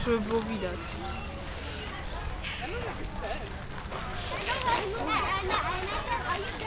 żeby było widać. I know what it says.